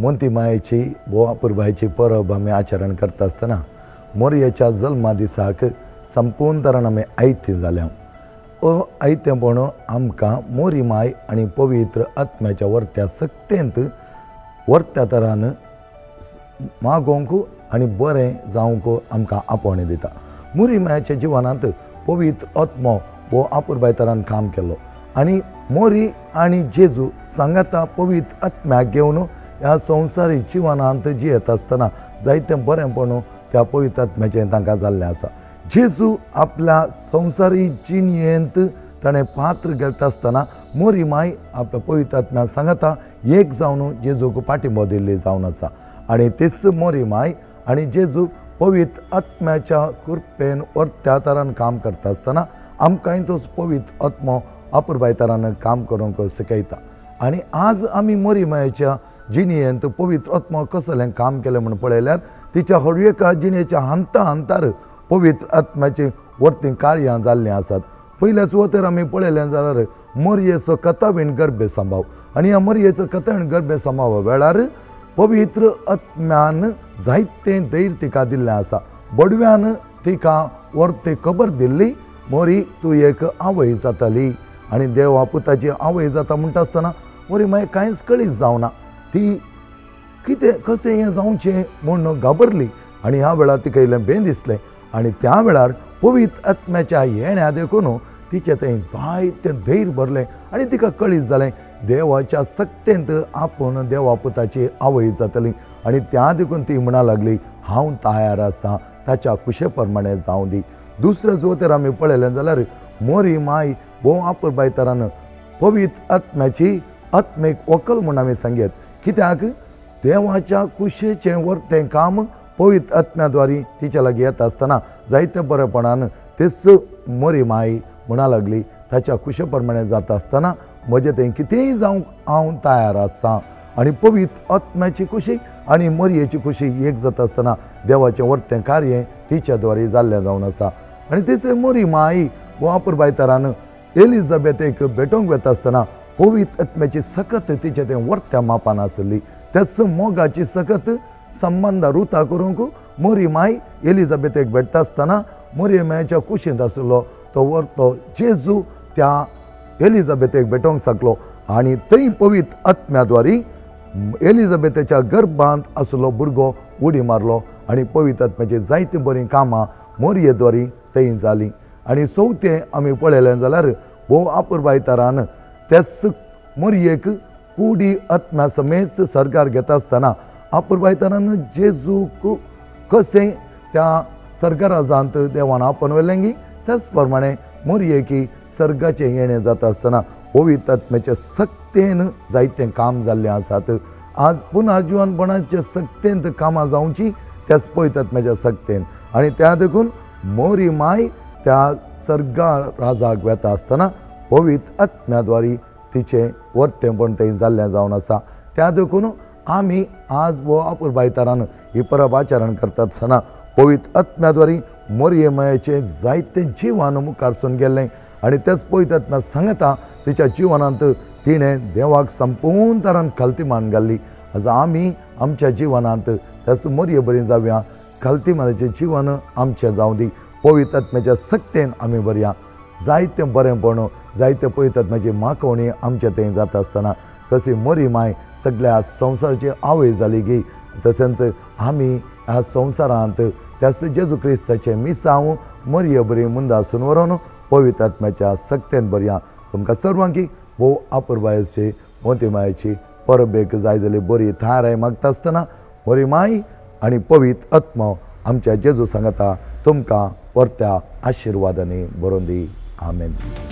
मोंती मायेची बोवा पुरबायची परब आमी आचरण करता आसतना मोरयेच्या जल्मा दिसाक संपूर्ण तरान आमी आयती जाल्या आयतेपण आमकां मोरी माय आनी पवित्र आत्म्याच्या वर्त्या सक्तेंत वर्त्या तरान मागोवंक आनी बरें जावंक आमकां आपोवणी दिता। मोरी मायाच्या जिवनांत पवित्र आत्मो वो आपुरबाय तरान काम केलो आनी मोरी आनी जेजू सांगाता पवित्र आत्म्याक घेवन ह्या संवसारी जिवनांत जियेत आसतना जायतें बरेंपण त्या पवित्र आत्म्याचें तांकां जाल्लें आसा। जेजू आपल्या संवसारी जिणयेंत ताणें पात्र घेता आसतना मोरी माय आपल्या पवित्र आत्म्याक सांगता एक जावन जेजूक पाठिंबो दिल्ली जावन आसा आनी तीच मोरी माय आनी जेजू पवित्र आत्म्याच्या कृपेन वर्त्या तरान काम करता आसतना आमकांय तो पवित्र आत्मो आपुरबाय तरान काम करूंक शिकयता। आनी आज आमी मोरी मायेच्या जिणयेंत पवित्र आत्मो कसलें काम केलें म्हूण पळयल्यार तिच्या हळुवेका जिणयेच्या हांतार पवित्र आत्म्याची वर्ती कार्यां जाल्लीं आसात। पयल्या सुवातेर आमी पळयलें जाल्यार मोरयेचो कथावीण गर्भे सांबाव आनी ह्या मोरयेचो कथावीण गर्भे सांबावा वेळार पवित्र आत्म्यान जायतें धैर्य तिका दिल्लें आसा। बडव्यान तिका वर्ती खबर दिल्ली मोरी तूं एक आवय जातली आनी देवा पुताची आवय जाता म्हणटा आसतना मोरी माय कांयच कळीत जावना ती कितें कशें हें जावचें म्हूण घाबरली आनी ह्या वेळार तिका इल्लें भें दिसलें आनी त्या वेळार पवित्र आत्म्याच्या येण्या देखून तिचें थंय जायतें धैर्य भरलें आनी तिका कळीत जालें देवाच्या सक्तेंत आपूण देवा पुताची आवय जातली आनी त्या देखून ती म्हणा लागली हांव तयार आसां ताच्या कुशे प्रमाणे जावं दी। दुसऱ्या सुवातेर आमी पळयलें जाल्यार मोरी माय भोव आपुरबाय तरान पवित्र आत्म्याची आत्मीक व्हंकल म्हूण आमी सांगयत कित्याक देवाच्या कुशेचें वर्तें काम पवित्र आत्म्याद्वारी तिच्या लागीं येता आसतना जायते बरेपणान तेच मोरी माय म्हणा लागली ताच्या कुशे प्रमाणे जाता आसतना म्हजें तें कितेंय जावंक हांव तयार आसां आनी पवित्र आत्म्याची खुशी आनी मोरयेची खुशी एक जाता आसतना देवाचें वर्तें कार्य तिच्या द्वारे जाल्लें जावन आसा। आनी तिसरें मोरी माय वो आपुरबाय तरान एलिझाबेथेक भेटोवंक वता आसतना पवित्र आत्म्याची सकत तिचें तें वर्त्या मापान आसली त्याच मोगाची सकत संबंद रुता करूंक मोरी माय एलिझाबेथेक भेटता आसतना मोरी मायेच्या कुशींत आसलो तो वर्तो जेजू त्या एलिझाबेथेक भेटोवंक शकलो आनी थंय पवित्र आत्म्याद्वारी एलिझाबेथेच्या गर्भांत आसलो भुरगो उडी मारलो आनी पवित्र आत्म्याची जायतीं बरीं कामां मोरयेद्वारी थंय जालीं। आनी चवथें आमी पळयलें जाल्यार भोव आपुरबाय तरान त्याच मोरयेक कुडी आत्म्या समेत सरकार घेता आसतना आपुरबाय तरान जेजूक कशें त्या सर्गराजांत देवान आपणवलें त्याच प्रमाणे मोरयेकी सर्गाचें येणें जाता आसतना पवित्र आत्म्याच्या सक्तेन जायतें काम जाल्लें आसात। आज पुनर्जीवनपणाच्या सक्तेंत कामां जावची त्याच पवित्र आत्म्याच्या सक्तेन आनी त्या देखून मोरी माय त्या सर्गा राजाक वेता आसतना पवित्र आत्म्याद्वारी तिचें वर्तेंपण थंय जाल्लें जावन आसा। त्या देखून आमी आज वो आपुरबाय तरान ही परब आचरण करता आसतना पवित्र आत्म्याद्वारी मोरये मायेचें जायतें जिवन मुखारसून गेल्लें आनी तेच पवित्र आत्म्या सांगता तिच्या जिवनांत तिणें देवाक संपूर्ण तरान खालतीमान घाल्ली। आज आमी आमच्या जिवनांत त्याच मोरये बरीं जावया खालतीमानाचें जिवन आमचें जावं दी पवित्र आत्म्याच्या सक्तेन आमी बरया जायतें बरेंपण जायते पवित्र आत्म्याची मागवणी आमच्या थंय जाता आसतना कशी मोरी माय सगळ्या संवसाराची आवय जाली गी तशेंच आमी ह्या संवसारांत त्याच जेजू क्रिस्ताचें मिसांव मोरये बरी मुंदासून व्हरून पवित्र आत्म्याच्या सक्तेन बरया। तुमकां सर्वांकी भोव आपुरबायेची मोती मायेची परबेक जाय जाली बरी थाराय मागता आसतना मोरी माय आनी पवित्र आत्मो आमच्या जेजू सांगता तुमकां परत्या आशिर्वादांनी भरून दी। आमेन।